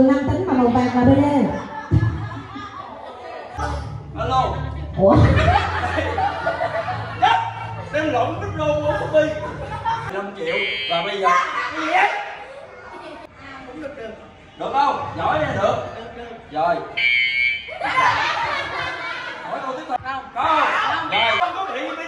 nam tính mà màu vàng là BD. Alo. Ủa? Đem lộn micro của Copy 5 triệu và bây giờ gì vậy? Cũng được. Được không? Giỏi nha, được. Rồi. Hỏi câu tiếp theo không? Có. Rồi. Không có bị